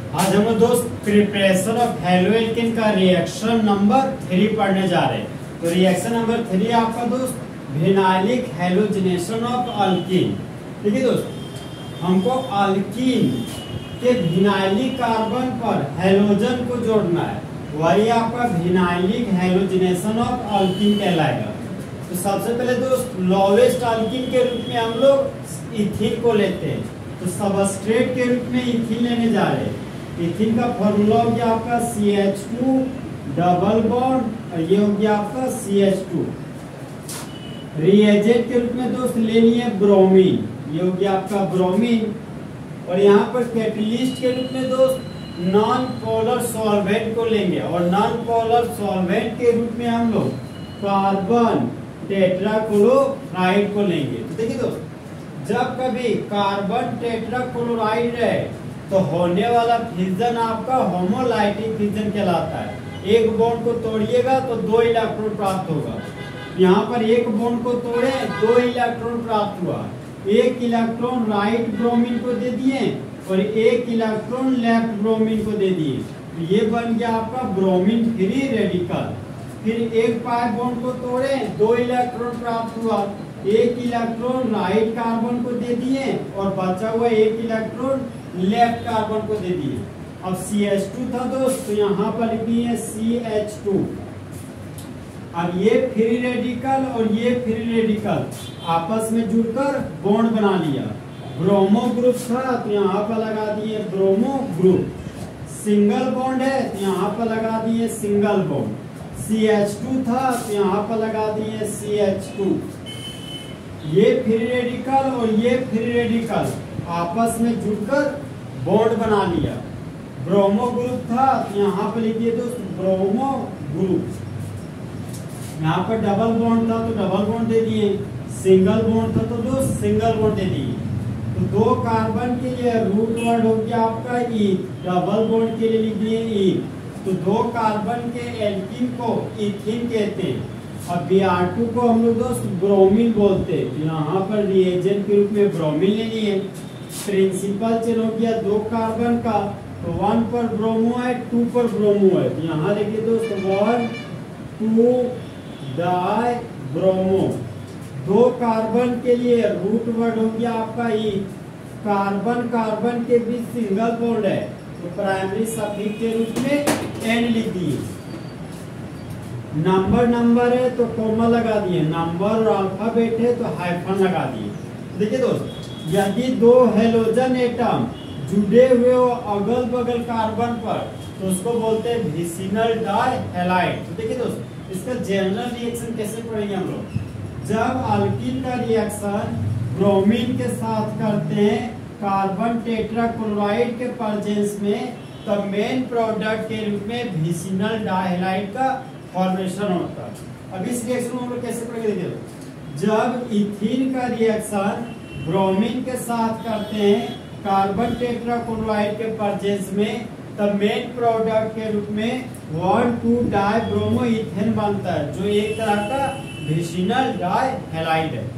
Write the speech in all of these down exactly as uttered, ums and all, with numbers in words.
आज हम लोग दोस्त प्रिपरेशन ऑफ हेलोएल्केन का रिएक्शन नंबर थ्री पढ़ने जा रहे हैं। तो रिएक्शन नंबर थ्री आपका दोस्त विनाइलिक हेलोजिनेशन ऑफ अल्कीन। ठीक है दोस्त, हमको अल्कीन के विनाइलिक कार्बन पर हेलोजन को जोड़ना है, वही आपका विनाइलिक हेलोजिनेशन ऑफ अल्कीन कहलाएगा। तो सबसे पहले दोस्त लोवेस्ट अल्कीन के रूप में हम लोग इथीन को लेते हैं। तो सबस्ट्रेट के रूप में इथीन लेने जा रहे हैं। इथीन का फॉर्मूला हो गया आपका C H two double bond और ये हो गया आपका सी एच टू। रिएजेंट के रूप में दोस्त ले लिए ब्रोमीन, ये हो गया आपका ब्रोमीन। और यहाँ पर कैटलिस्ट के रूप में दोस्त नॉन पोलर सॉल्वेंट को लेंगे और नॉन पोलर सॉल्वेंट के रूप में हम लोग कार्बन टेट्राक्लोराइड को लेंगे। तो देखिए दोस्त, जब कभी कार्बन टेट्राक्लोराइड है तो होने वाला फिजन आपका होमोलाइटिक फिजन कहलाता है। एक बॉन्ड को तोड़िएगा तो दो इलेक्ट्रॉन प्राप्त होगा। यहाँ पर एक बॉन्ड को तोड़े दो इलेक्ट्रॉन प्राप्त हुआ। एक इलेक्ट्रॉन राइट ब्रोमीन को दे दिए और एक इलेक्ट्रॉन लेफ्ट ब्रोमीन को दे दिए। तो ये बन गया आपका ब्रोमीन फ्री रेडिकल। फिर एक पाई बॉन्ड को तोड़े दो इलेक्ट्रॉन प्राप्त हुआ। एक इलेक्ट्रॉन राइट कार्बन को दे दिए और बचा हुआ एक इलेक्ट्रॉन लेफ्ट कार्बन को दे दिए। अब सी एच टू था दोस्त, तो यहाँ पर लिख दिए सी एच टू। अब ये फ्री रेडिकल और ये फ्री रेडिकल आपस में जुड़कर बॉन्ड बना लिया। ब्रोमो ग्रुप था तो यहाँ पर लगा दिए ब्रोमो ग्रुप। सिंगल बॉन्ड है तो यहाँ पर लगा दिए single bond. C H two था तो यहाँ पर लगा दिए सी एच टू। ये फ्री रेडिकल और ये फ्री रेडिकल आपस में जुड़कर बॉन्ड बना लिया। ब्रोमो ग्रुप था तो यहाँ पर लिखिए दोस्त ब्रोमो ग्रुप। यहाँ पर डबल बॉन्ड था तो डबल बॉन्ड दे दिए। सिंगल बॉन्ड था तो दोस्त सिंगल बॉन्ड दे दिए। तो दो कार्बन के लिए रूट वर्ड हो गया आपका ई, डबल बॉन्ड के लिए लिख दिए ई। तो दो कार्बन के एल्कीन को इथीन कहते हैं। अब बी आर टू को हम लोग दोस्त ब्रोमीन बोलते हैं। तो यहाँ पर रिएजेंट के रूप में ब्रोमीन ले लिए। प्रिंसिपल चेन हो गया दो कार्बन का, तो वन पर ब्रोमो है टू पर ब्रोमो है। तो यहाँ देखिए दोस्त वन टू डाई ब्रोमो। दो कार्बन के लिए रूट वर्ड हो गया आपका ई। कार्बन कार्बन के बीच सिंगल बॉन्ड है तो प्राइमरी सफिक्स के रूप में एन लिख दिए। नंबर नंबर है तो कोमा लगा दिए। नंबर और अल्फाबेट है तो हाइफन लगा दिए। देखिए दोस्त, यदि दो हेलोजन एटम जुड़े हुए हो अगल बगल कार्बन पर तो उसको बोलते हैं विसिनल डाई हैलाइड। तो देखिए दोस्त, इसका जनरल रिएक्शन कैसे पढ़ेंगे हम लोग। जब अल्कीन का रिएक्शन ब्रोमीन के साथ करते हैं कार्बन टेट्राक्लोराइड के प्रेजेंस में, तब मेन प्रोडक्ट के रूप में विसिनल डाई हैलाइड का फॉर्मेशन होता है। अब इस रिएक्शन को हम लोग कैसे पढ़ेंगे देखिए, जब इथीन का रिएक्शन ब्रोमीन के साथ करते हैं कार्बन टेट्राक्लोराइड के प्रेजेंस में, तब मेन प्रोडक्ट के रूप में one two di bromo ethane बनता है, जो एक तरह का विसिनल डाई हैलाइड है।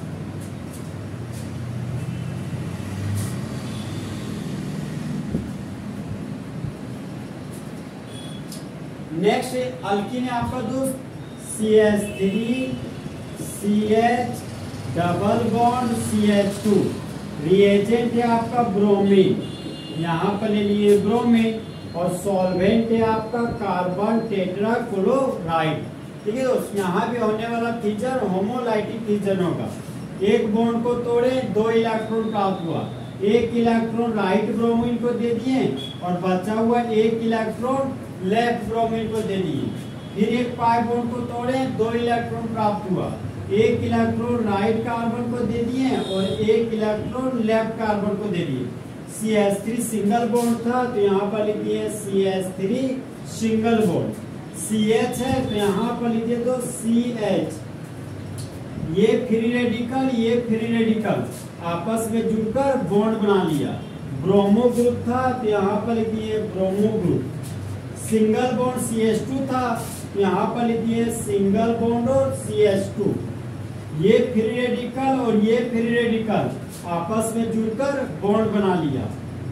नेक्स्ट अल्कीन है आपका दोस्त C H three C H double bond C H two. Reagent है आपका ब्रोमीन, यहाँ पर ले लिए ब्रोमीन। और सॉल्वेंट है आपका कार्बन टेट्राक्लोराइड। ठीक है दोस्त, यहाँ भी होने वाला फिजन होमोलाइटिक फिजन होगा। एक बॉन्ड को तोड़े दो इलेक्ट्रॉन प्राप्त हुआ। एक इलेक्ट्रॉन राइट ब्रोमीन को दे दिए और बचा हुआ एक इलेक्ट्रॉन लेफ्ट ब्रोमीन को दे दिए। फिर एक पाई बॉन्ड को तोड़े दो इलेक्ट्रॉन प्राप्त हुआ। एक इलेक्ट्रॉन राइट कार्बन को दे दिए और एक इलेक्ट्रॉन लेफ्ट कार्बन को दे दिए। C H three single bond था तो यहाँ पर लिखिए C H three single bond. C H है तो यहाँ पर लिखिए तो सी एच। ये फ्री रेडिकल ये फ्री रेडिकल आपस में जुड़कर बॉन्ड बना लिया। ब्रोमो ग्रुप था तो यहाँ पर लिखिए bromo group. Single bond C H two था तो यहाँ पर लिखिए सिंगल बॉन्ड और सी एच टू। ये फ्री रेडिकल और ये फ्री रेडिकल आपस में जुड़कर बॉन्ड बना लिया।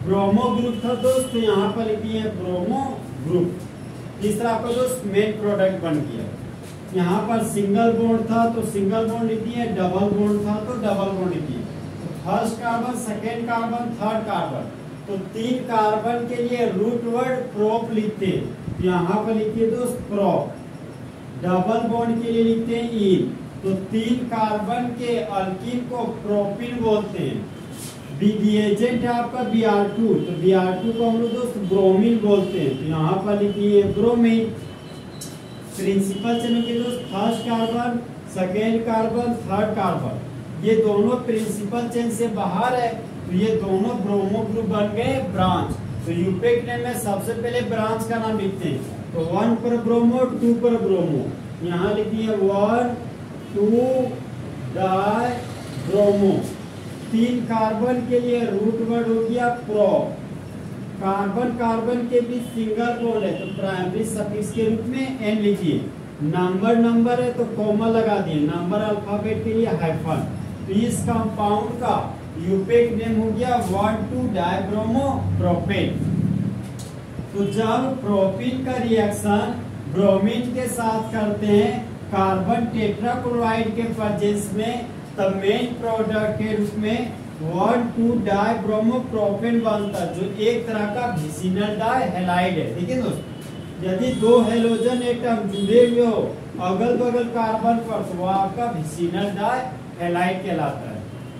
ब्रोमो ग्रुप था दोस्त, तो यहाँ पर लिखी है ब्रोमो ग्रुप। तीसरा आपका दोस्त मेन प्रोडक्ट बन गया। यहाँ पर सिंगल बॉन्ड था तो सिंगल बॉन्ड लिखी है, डबल बॉन्ड था तो डबल बॉन्ड लिखी है। तो first carbon, second carbon, third carbon, तो तीन कार्बन के लिए रूट वर्ड प्रोप लिखते हैं। यहाँ पर लिखिए दोस्त प्रोप। डबल बॉन्ड के लिए लिखते हैं इन। तो तीन कार्बन के अल्कीन को प्रोपिन बोलते हैं। रिएजेंट है आपका बी आर टू, तो बी आर टू को हम लोग दोस्त ब्रोमीन बोलते हैं। तो यहाँ पर लिखिए ब्रोमीन। प्रिंसिपल चेन के दोस्त first carbon, second carbon, third carbon, ये दोनों प्रिंसिपल चेन से बाहर है, तो ये दोनों ब्रोमो ग्रुप बन गए ब्रांच। तो यूपेक नेम में सबसे पहले ब्रांच का नाम लिखते हैं। तो वन पर ब्रोमो, टू पर ब्रोमो, यहाँ लिखिए वन टू डाई ब्रोमो। तीन कार्बन के लिए रूट वर्ड हो गया प्रो। कार्बन कार्बन के बीच सिंगल बॉन्ड है तो प्राइमरी सफिक्स के रूप में एन लिखिए। नंबर नंबर है तो कॉमा लगा दिए, नंबर अल्फाबेट के लिए हाइफन। तो इस कंपाउंड का यूपेक नेम हो गया वन टू डाइब्रोमो प्रोपेन। तो जब प्रोपीन का रिएक्शन ब्रोमीन के साथ करते हैं कार्बन टेट्राक्लोराइड के प्रेजेंस में, तब मेन प्रोडक्ट के रूप में वन टू डाइब्रोमो प्रोपेन बनता है, जो एक तरह का विसिनल डाई हैलाइड है। ठीक है दोस्त, यदि दो हेलोजन एटम जुड़े हुए हो अगल बगल कार्बन पर, तो वह आपका विसिनल डाई हैलाइड कहलाता है।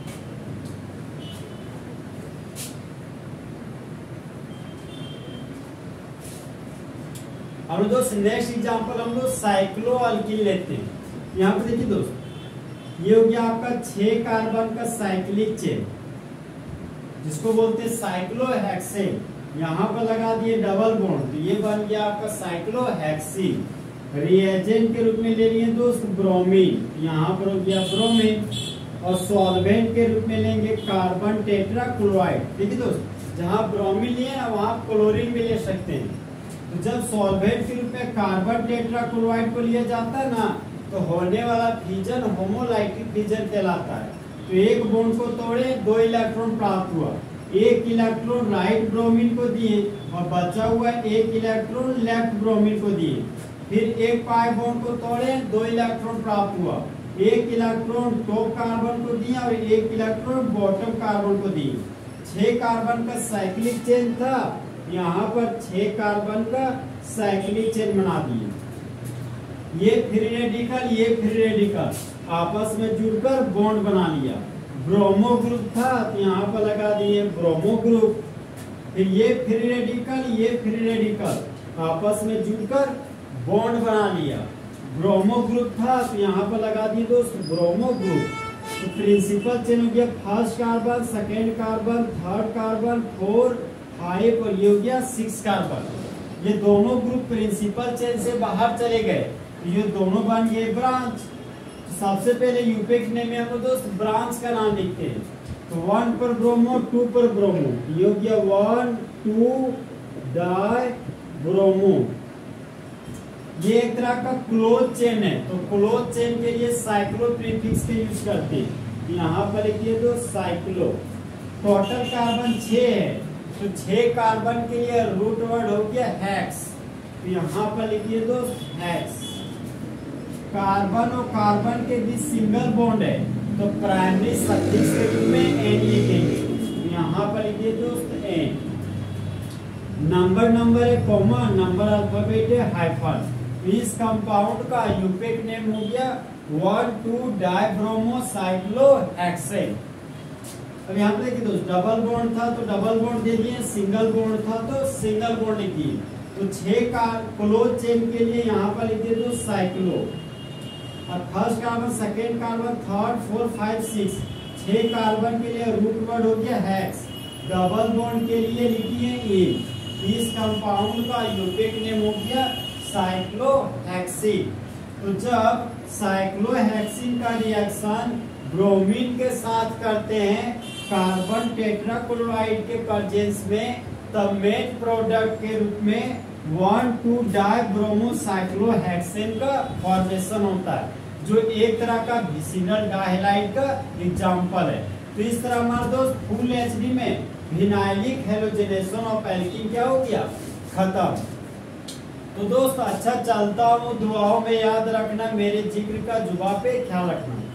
और दोस्त नेक्स्ट एग्जांपल हम लोग साइक्लो अल्किल लेते हैं। यहाँ पे देखिए दोस्त, ये हो गया आपका छह कार्बन का साइक्लिक चेन, जिसको बोलते हैं साइक्लोहेक्सेन। यहाँ पर लगा दिए डबल बॉन्ड, तो ये बन गया आपका साइक्लोहेक्सीन। रिएजेंट के रूप में ले लिए दोस्त ब्रोमीन, यहाँ पर हो गया ब्रोमीन। और सॉल्वेंट के रूप में लेंगे कार्बन टेट्राक्लोराइड। ठीक है दोस्त, जहाँ ब्रोमीन लिए ना वहाँ क्लोरीन भी ले सकते हैं। तो जब सॉल्वेंट के रूप में कार्बन टेट्राक्लोराइड को लिया जाता है ना, तो होने वाला फिजन होमोलाइटिक फिजन कहलाता है। तो एक बॉन्ड को तोड़े, दो इलेक्ट्रॉन प्राप्त हुआ, एक इलेक्ट्रॉन राइट ब्रोमीन को दिए और बचा हुआ एक इलेक्ट्रॉन लेफ्ट ब्रोमीन को दिए। फिर एक पाई बॉन्ड को तोड़े, दो इलेक्ट्रॉन प्राप्त हुआ, एक इलेक्ट्रॉन टॉप कार्बन को दिया और एक इलेक्ट्रॉन बॉटम कार्बन को दिए। छह कार्बन का साइक्लिक चेन था, यहाँ पर छह कार्बन का साइक्लिक चेन बना दिए। ये फ्री रेडिकल, ये फ्री रेडिकल आपस में जुड़कर बॉन्ड बना लिया। ब्रोमो ग्रुप था तो यहाँ पर लगा दिए ब्रोमो ग्रुप। फिर ये फ्री रेडिकल, ये फ्री रेडिकल आपस में जुड़कर बॉन्ड बना लिया। ब्रोमो ग्रुप था तो यहाँ पर लगा दिए दोस्त ब्रोमो ग्रुप। तो प्रिंसिपल चेन हो गया first carbon, second carbon, third carbon, four, five और ये हो गया सिक्स कार्बन। ये दोनों ग्रुप प्रिंसिपल चेन से बाहर चले गए, ये दोनों बन गए ब्रांच। सबसे पहले यूपेक नेम में हम दोस्त ब्रांच का नाम लिखते हैं। तो वन पर ब्रोमो, टू पर ब्रोमो, ये हो गया वन टू डाई ब्रोमो। ये एक तरह का क्लोज चेन है, तो क्लोज चेन के लिए साइक्लो प्रीफिक्स के यूज करते हैं। यहाँ पर लिखिए तो साइक्लो। टोटल कार्बन छह है, तो छह कार्बन के लिए रूट वर्ड हो गया हेक्स, तो यहाँ पर लिखिए दोस्त हेक्स। कार्बन और कार्बन के बीच सिंगल बॉन्ड है, तो प्राइमरी सफिक्स के रूप में एन लिखेंगे, तो यहाँ पर लिखिए दोस्त एन। नंबर नंबर है कॉमा, नंबर अल्फाबेट है हाइफन। इस कंपाउंड का यूपेक नेम हो गया वन टू डाइब्रोमो साइक्लोहेक्सेन। अब यहाँ पे देखिए दोस्त, डबल बॉन्ड था तो डबल बॉन्ड दे दिए, सिंगल बॉन्ड था तो सिंगल बॉन्ड लिखिए। तो छह का क्लोज चेन के लिए यहाँ पर लिखिए तो साइक्लो। और first carbon, second carbon, third, four, five, six, छह कार्बन के लिए रूट वर्ड हो गया हेक्स। डबल बॉन्ड के लिए लिखिए ए। इस कंपाउंड का यूपेक नेम हो गया साइक्लोहेक्सीन। तो जब साइक्लोहेक्सीन का रिएक्शन ब्रोमीन के साथ करते हैं कार्बन टेट्राक्लोराइड के प्रेजेंस में, तब मेन प्रोडक्ट के रूप में वन टू डाइब्रोमो साइक्लोहेक्सेन का फॉर्मेशन होता है, जो एक तरह का विसिनल डाइहैलाइड का एग्जांपल है। तो इस तरह हमारे दोस्त फुल एचडी में विनाइलिक हेलोजेनेशन ऑफ एल्कीन क्या हो गया, खत्म। तो दोस्त अच्छा चलता हूँ, दुआओं में याद रखना, मेरे जिक्र का जुबा पे ख्याल रखना।